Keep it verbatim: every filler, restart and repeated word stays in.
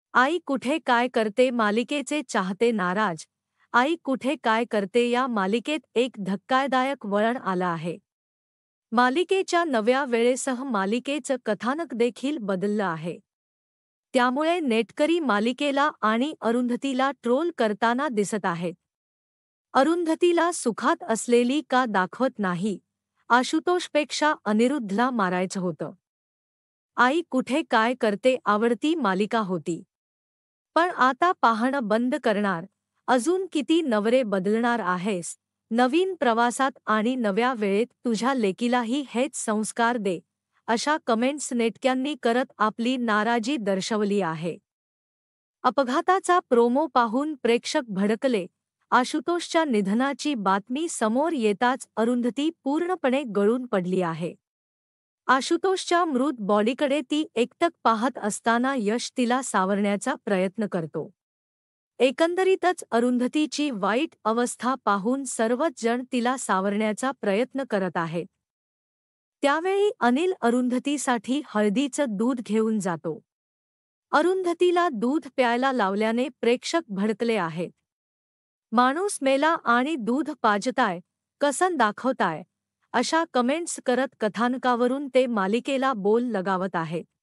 आई कुठे काय करते मालिकेचे चाहते नाराज. आई कुठे काय करते या मालिकेत एक धक्कादायक वळण आलं आहे. मालिकेच्या नव्या वेळेसह मालिकेचं कथानक देखील बदललं आहे. त्यामुळे नेटकरी मालिकेला आणि अरुंधतीला ट्रोल करताना दिसत आहेत. अरुंधतीला सुखात असलेली का दाखवत नाही, आशुतोषपेक्षा अनिरुद्धला मारायचं होतं. आई कुठे काय करते आवडती मालिका होती. पण आता पाहणं बंद करणार. अजून किती नवरे बदलणार आहेस. नवीन प्रवासात आणि नव्या वेळेत तुझ्या लेकीलाही हेच संस्कार दे, अशा कमेंट्स नेटक्यांनी करत आपली नाराजी दर्शवली आहे. अपघाताचा प्रोमो पाहून प्रेक्षक भडकले. आशुतोषच्या निधनाची बातमी समोर येताच अरुंधती पूर्णपणे गळून पडली आहे. आशुतोषच्या मृत बॉडीकडे ती एकटक पाहत असताना यश तिला सावरण्याचा प्रयत्न करतो. एकंदरीतच अरुंधतीची वाईट अवस्था पाहून सर्वच जण तिला सावरण्याचा प्रयत्न करत आहेत. त्यावेळी अनिल अरुंधतीसाठी हळदीचं दूध घेऊन जातो. अरुंधतीला दूध प्यायला लावल्याने प्रेक्षक भडकले आहेत. माणूस मेला आणि दूध पाजताय, कसं दाखवताय, अशा कमेंट्स करत कथानकावरून ते मालिकेला बोल लगावत आहेत.